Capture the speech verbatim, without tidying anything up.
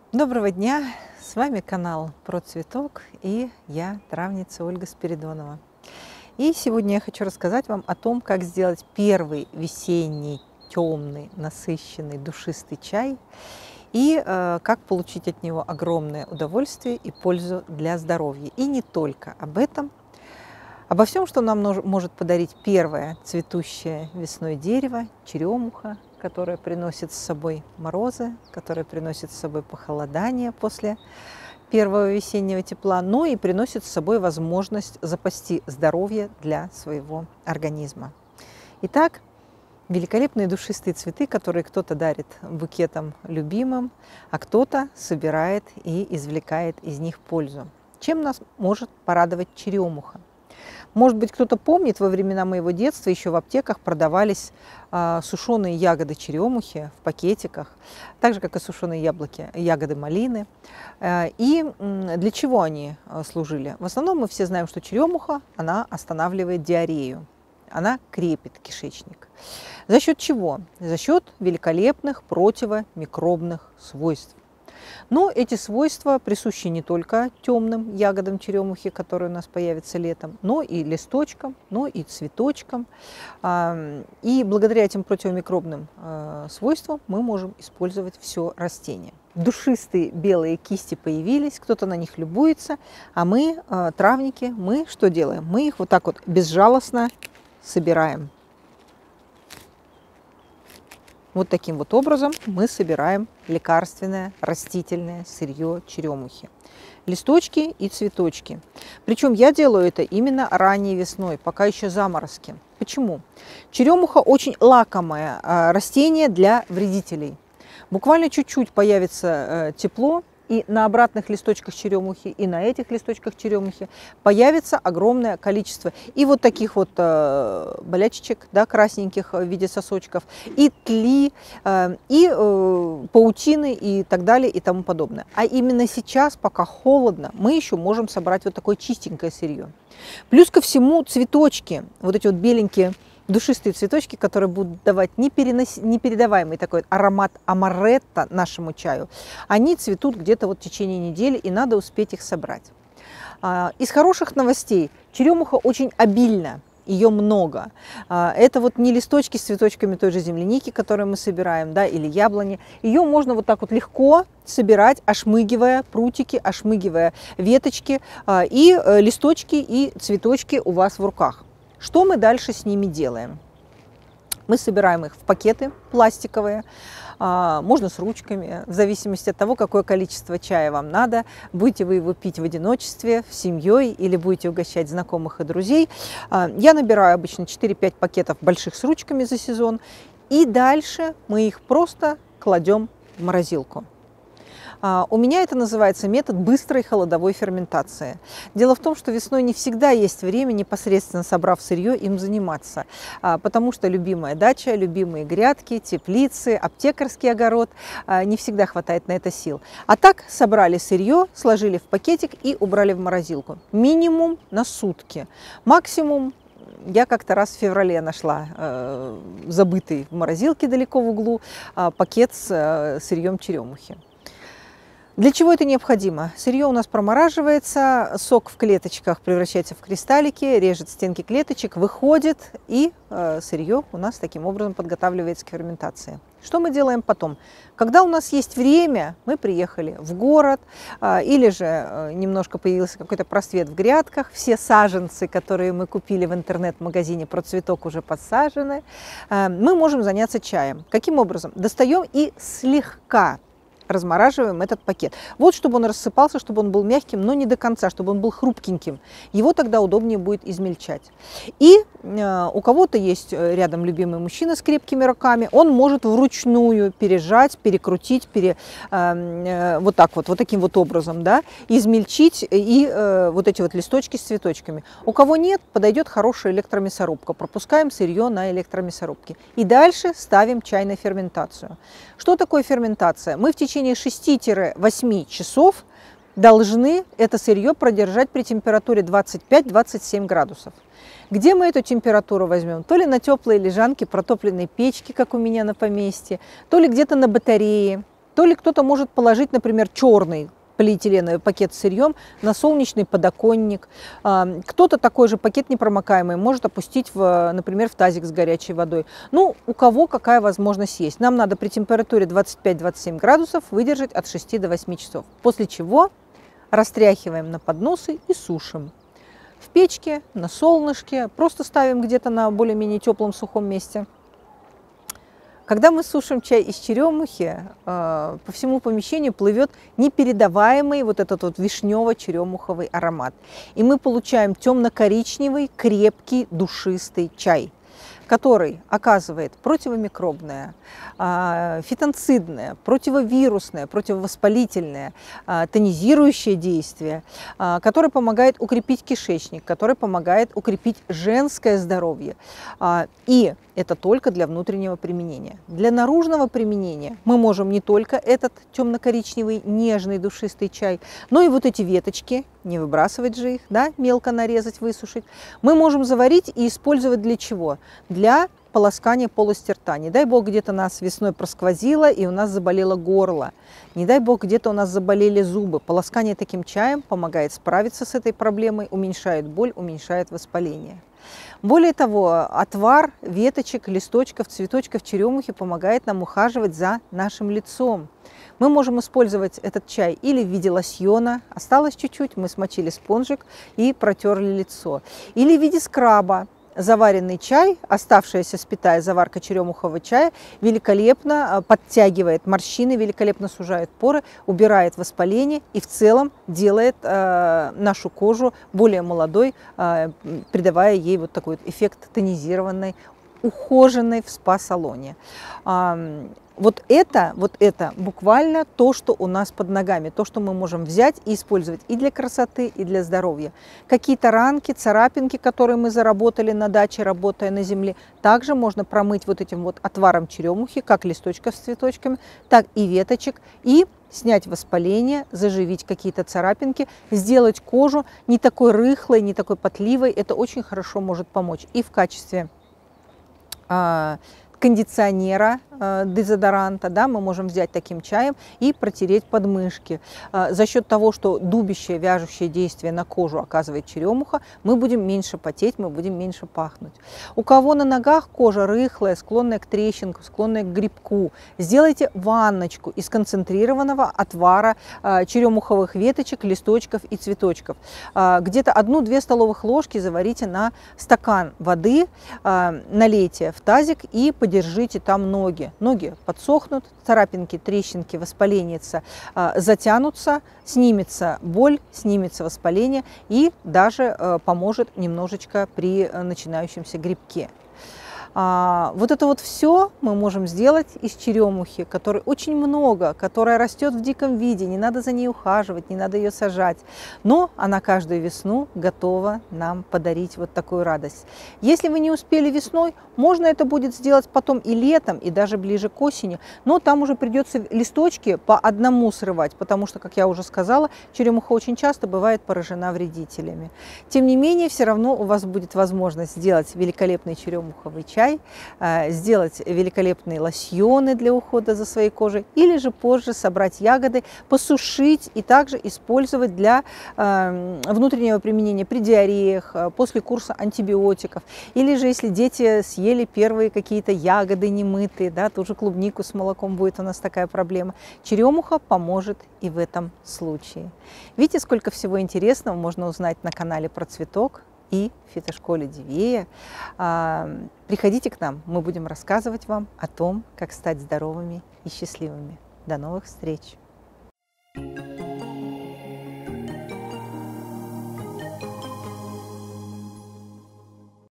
Доброго дня! С вами канал Про Цветок и я, травница Ольга Спиридонова. И сегодня я хочу рассказать вам о том, как сделать первый весенний, темный, насыщенный, душистый чай и э, как получить от него огромное удовольствие и пользу для здоровья. И не только об этом, обо всем, что нам может подарить первое цветущее весной дерево, черемуха, которая приносит с собой морозы, которая приносит с собой похолодание после первого весеннего тепла, но и приносит с собой возможность запасти здоровье для своего организма. Итак, великолепные душистые цветы, которые кто-то дарит букетом любимым, а кто-то собирает и извлекает из них пользу. Чем нас может порадовать черемуха? Может быть, кто-то помнит, во времена моего детства еще в аптеках продавались э, сушеные ягоды черемухи в пакетиках, так же, как и сушеные яблоки, ягоды малины. Э, и э, для чего они э, служили? В основном мы все знаем, что черемуха, она останавливает диарею, она крепит кишечник. За счет чего? За счет великолепных противомикробных свойств. Но эти свойства присущи не только темным ягодам черемухи, которые у нас появятся летом, но и листочкам, но и цветочкам. И благодаря этим противомикробным свойствам мы можем использовать все растение. Душистые белые кисти появились, кто-то на них любуется, а мы, травники, мы что делаем? Мы их вот так вот безжалостно собираем. Вот таким вот образом мы собираем лекарственное растительное сырье черемухи. Листочки и цветочки. Причем я делаю это именно ранней весной, пока еще заморозки. Почему? Черемуха очень лакомое растение для вредителей. Буквально чуть-чуть появится тепло, и на обратных листочках черемухи, и на этих листочках черемухи появится огромное количество и вот таких вот э, болячечек, да, красненьких в виде сосочков, и тли, э, и э, паутины, и так далее, и тому подобное. А именно сейчас, пока холодно, мы еще можем собрать вот такое чистенькое сырье. Плюс ко всему цветочки, вот эти вот беленькие, душистые цветочки, которые будут давать неперенос... непередаваемый такой аромат амаретто нашему чаю, они цветут где-то вот в течение недели, и надо успеть их собрать. Из хороших новостей: черемуха очень обильна, ее много. Это вот не листочки с цветочками той же земляники, которые мы собираем, да, или яблони. Ее можно вот так вот легко собирать, ошмыгивая прутики, ошмыгивая веточки, и листочки, и цветочки у вас в руках. Что мы дальше с ними делаем? Мы собираем их в пакеты пластиковые, можно с ручками, в зависимости от того, какое количество чая вам надо. Будете вы его пить в одиночестве, с семьей или будете угощать знакомых и друзей. Я набираю обычно четыре-пять пакетов больших с ручками за сезон, и дальше мы их просто кладем в морозилку. У меня это называется метод быстрой холодовой ферментации. Дело в том, что весной не всегда есть время, непосредственно собрав сырье, им заниматься, потому что любимая дача, любимые грядки, теплицы, аптекарский огород, не всегда хватает на это сил. А так собрали сырье, сложили в пакетик и убрали в морозилку. Минимум на сутки, максимум. Я как-то раз в феврале нашла э, забытый в морозилке далеко в углу э, пакет с э, сырьем черемухи. Для чего это необходимо? Сырье у нас промораживается, сок в клеточках превращается в кристаллики, режет стенки клеточек, выходит, и э, сырье у нас таким образом подготавливается к ферментации. Что мы делаем потом? Когда у нас есть время, мы приехали в город, э, или же э, немножко появился какой-то просвет в грядках, все саженцы, которые мы купили в интернет-магазине Про Цветок, уже подсажены, э, мы можем заняться чаем. Каким образом? Достаем и слегка размораживаем этот пакет. Вот, чтобы он рассыпался, чтобы он был мягким, но не до конца, чтобы он был хрупкеньким. Его тогда удобнее будет измельчать. И э, у кого-то есть рядом любимый мужчина с крепкими руками, он может вручную пережать, перекрутить, пере, э, э, вот так вот, вот таким вот образом, да, измельчить и э, вот эти вот листочки с цветочками. У кого нет, подойдет хорошая электромясорубка. Пропускаем сырье на электромясорубке. И дальше ставим чай на ферментацию. Что такое ферментация? Мы в течение шести-восьми часов должны это сырье продержать при температуре двадцать пять — двадцать семь градусов. Где мы эту температуру возьмем? То ли на теплой лежанке протопленной печки, как у меня на поместье, то ли где-то на батарее. То ли кто-то может положить, например, черный полиэтиленовый пакет с сырьем на солнечный подоконник. Кто-то такой же пакет непромокаемый может опустить, в, например, в тазик с горячей водой. Ну, у кого какая возможность есть. Нам надо при температуре двадцать пять — двадцать семь градусов выдержать от шести до восьми часов. После чего растряхиваем на подносы и сушим. В печке, на солнышке, просто ставим где-то на более-менее теплом сухом месте. Когда мы сушим чай из черемухи, по всему помещению плывет непередаваемый вот этот вот вишнево-черемуховый аромат. И мы получаем темно-коричневый, крепкий, душистый чай, который оказывает противомикробное, фитонцидное, противовирусное, противовоспалительное, тонизирующее действие, которое помогает укрепить кишечник, который помогает укрепить женское здоровье. И это только для внутреннего применения. Для наружного применения мы можем не только этот темно-коричневый, нежный, душистый чай, но и вот эти веточки, не выбрасывать же их, да, мелко нарезать, высушить, мы можем заварить и использовать для чего? Для полоскания полости рта. Не дай бог, где-то нас весной просквозило и у нас заболело горло. Не дай бог, где-то у нас заболели зубы. Полоскание таким чаем помогает справиться с этой проблемой, уменьшает боль, уменьшает воспаление. Более того, отвар веточек, листочков, цветочков черемухи помогает нам ухаживать за нашим лицом. Мы можем использовать этот чай или в виде лосьона, осталось чуть-чуть, мы смочили спонжик и протерли лицо, или в виде скраба. Заваренный чай, оставшаяся спитая заварка черемухового чая великолепно подтягивает морщины, великолепно сужает поры, убирает воспаление и в целом делает э, нашу кожу более молодой, э, придавая ей вот такой вот эффект тонизированной, ухоженной в спа-салоне. Э, Вот это, вот это буквально то, что у нас под ногами, то, что мы можем взять и использовать и для красоты, и для здоровья. Какие-то ранки, царапинки, которые мы заработали на даче, работая на земле, также можно промыть вот этим вот отваром черемухи, как листочков с цветочками, так и веточек, и снять воспаление, заживить какие-то царапинки, сделать кожу не такой рыхлой, не такой потливой. Это очень хорошо может помочь и в качестве а, кондиционера, дезодоранта, да, мы можем взять таким чаем и протереть подмышки. За счет того, что дубящее, вяжущее действие на кожу оказывает черемуха, мы будем меньше потеть, мы будем меньше пахнуть. У кого на ногах кожа рыхлая, склонная к трещинкам, склонная к грибку, сделайте ванночку из концентрированного отвара черемуховых веточек, листочков и цветочков. Где-то одну-две столовых ложки заварите на стакан воды, налейте в тазик и подержите там ноги. Ноги подсохнут, царапинки, трещинки, воспаление затянутся, снимется боль, снимется воспаление и даже поможет немножечко при начинающемся грибке. А, вот это вот все мы можем сделать из черемухи, которой очень много, которая растет в диком виде, не надо за ней ухаживать, не надо ее сажать, но она каждую весну готова нам подарить вот такую радость. Если вы не успели весной, можно это будет сделать потом и летом, и даже ближе к осени, но там уже придется листочки по одному срывать, потому что, как я уже сказала, черемуха очень часто бывает поражена вредителями. Тем не менее, все равно у вас будет возможность сделать великолепный черемуховый чай, сделать великолепные лосьоны для ухода за своей кожей, или же позже собрать ягоды, посушить и также использовать для внутреннего применения при диареях, после курса антибиотиков, или же если дети съели первые какие-то ягоды немытые, да, ту же клубнику с молоком, будет у нас такая проблема. Черемуха поможет и в этом случае. Видите, сколько всего интересного можно узнать на канале про цветок и в фитошколе Дивея. Приходите к нам, мы будем рассказывать вам о том, как стать здоровыми и счастливыми. До новых встреч!